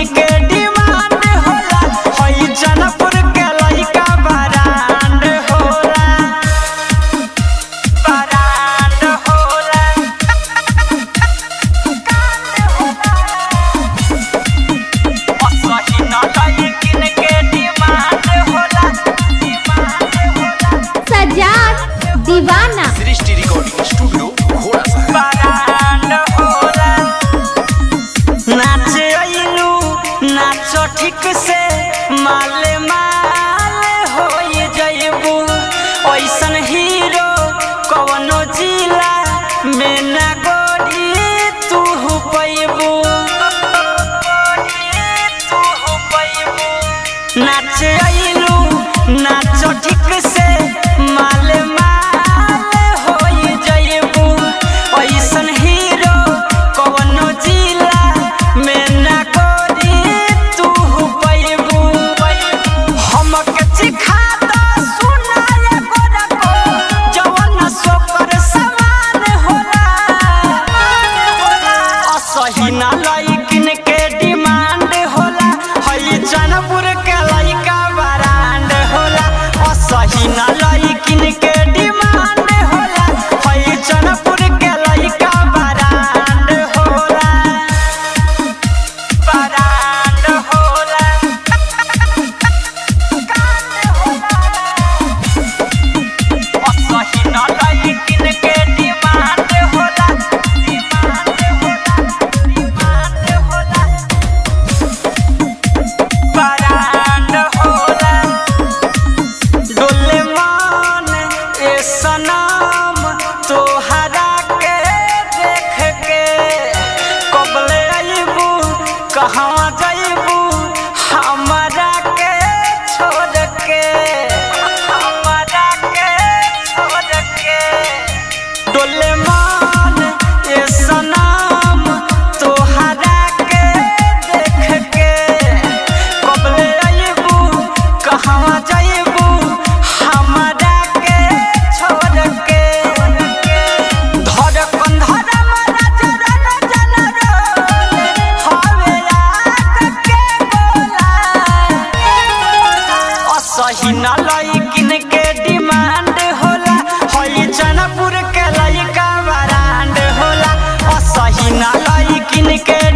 के डिमांड होला, हई जनपुर के लइका बरांड होला, बरांड होला। असही न लइकिन के डिमांड होला, डिमांड होला। सजाद दीवाना सृष्टि रिकॉर्डिंग स्टूडियो घोड़ा सा बरांड होला। नाचे अइलू नाचो ठीक से, माले माले होई जइबू, ओइसन हीरो कवनो जिला में ना गोरी तू पैबू, नाचे अइलू नाचो ठीक से, माले माले होई जइबू, ओइसन हीरो कवनो जिला में ना गोरी तू पैबू। हमके सिखा दो सुनाए गोरा को, जवन सोकर समान होला, असही ना लइकिन के डिमांड होला, हई जनपुर के लइका बरांड होला, असही ना लइकिन के डिमांड होला, हई जनपुर के लइका बरांड होला, बरांड होला। असही ना लइकिन के डिमांड होला, डिमांड होला, डिमांड होला। बरांड होला। डोले मन ए सनम तोहरा के देख के, कबले अइबू कहवा जइबू हमरा के छोड़ के, हमरा के छोड़ के। डोले मन ए सनम तोहरा के देख के, कबले अइबू कहवा जइबू हमरा के छोड़ के। धड़कन धड़म राजरन जनरोल, हवे आग के गोला, असही न लइकिन के डिमांड होला, हई जनपुर के लइका बरांड होला, असही न लइकिन के